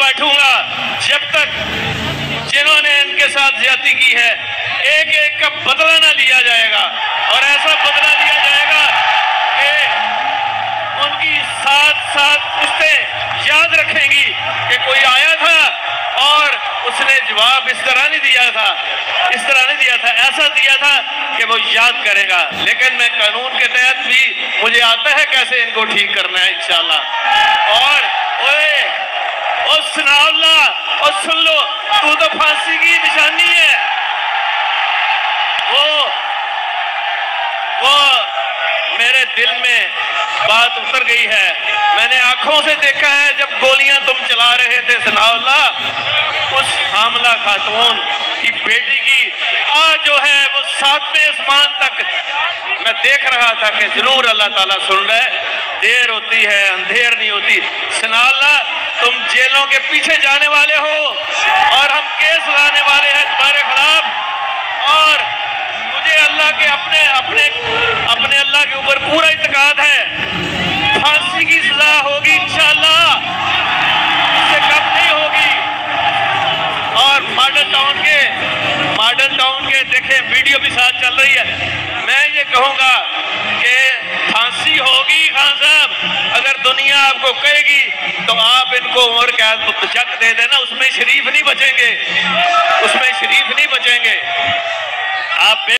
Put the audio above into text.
बैठूंगा जब तक जिन्होंने इनके साथ ज्यादती की है एक एक का बदला ना लिया जाएगा। और ऐसा बदला लिया जाएगा कि उनकी साथ साथ पुश्तें याद रखेंगी कि कोई आया था और उसने जवाब इस तरह नहीं दिया था, इस तरह नहीं दिया था, ऐसा दिया था कि वो याद करेगा। लेकिन मैं कानून के तहत भी मुझे आता है कैसे इनको ठीक करना है इंशाल्लाह। और सनाउल्लाह, और सुन लो, तू तो फांसी की निशानी है। वो मेरे दिल में बात उतर गई है। मैंने आंखों से देखा है जब गोलियां तुम चला रहे थे सनाउल्लाह, उस हामला खातून की बेटी की आज जो है वो 7वें आसमान तक मैं देख रहा था कि जरूर अल्लाह ताला सुन रहा है। देर होती है अंधेर नहीं होती। सनाउल्लाह, तुम जेलों के पीछे जाने वाले हो और हम केस लाने वाले हैं तुम्हारे खिलाफ। और मुझे अल्लाह के अपने अल्लाह के ऊपर पूरा इत्मीनान है। फांसी की सजा होगी इंशाअल्लाह, इससे कम नहीं होगी। और मॉडल टाउन के देखें वीडियो भी साथ चल रही है। मैं ये कहूंगा कि फांसी होगी खान साहब। अगर दुनिया आपको कहेगी तो आप इनको उम्र कैद शक दे देना, उसमें शरीफ नहीं बचेंगे, उसमें शरीफ नहीं बचेंगे। आप